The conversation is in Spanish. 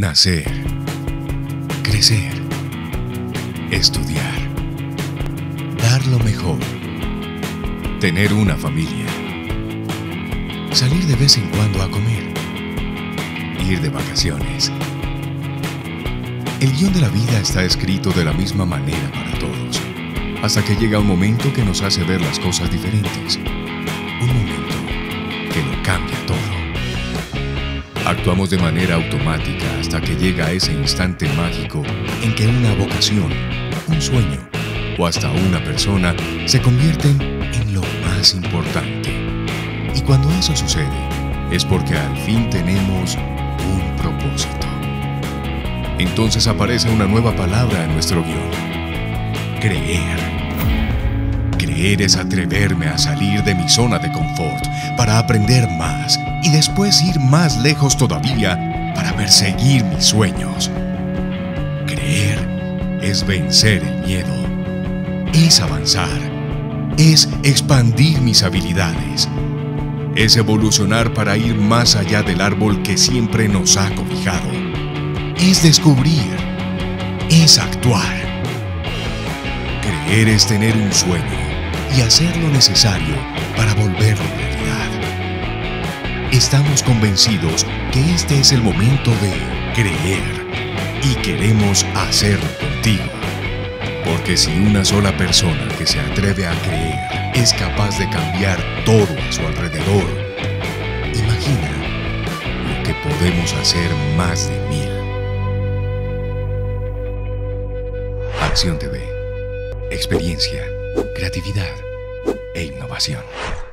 Nacer, crecer, estudiar, dar lo mejor, tener una familia, salir de vez en cuando a comer, ir de vacaciones. El guión de la vida está escrito de la misma manera para todos, hasta que llega un momento que nos hace ver las cosas diferentes, un momento que lo cambia todo. Actuamos de manera automática hasta que llega ese instante mágico en que una vocación, un sueño o hasta una persona se convierten en lo más importante. Y cuando eso sucede, es porque al fin tenemos un propósito. Entonces aparece una nueva palabra en nuestro guión: creer. Creer es atreverme a salir de mi zona de confort para aprender más y después ir más lejos todavía para perseguir mis sueños. Creer es vencer el miedo, es avanzar, es expandir mis habilidades, es evolucionar para ir más allá del árbol que siempre nos ha cobijado, es descubrir, es actuar. Creer es tener un sueño y hacer lo necesario para volverlo realidad. Estamos convencidos que este es el momento de creer y queremos hacerlo contigo. Porque si una sola persona que se atreve a creer es capaz de cambiar todo a su alrededor, imagina lo que podemos hacer más de 1000. Acción TV. Experiencia, creatividad e innovación.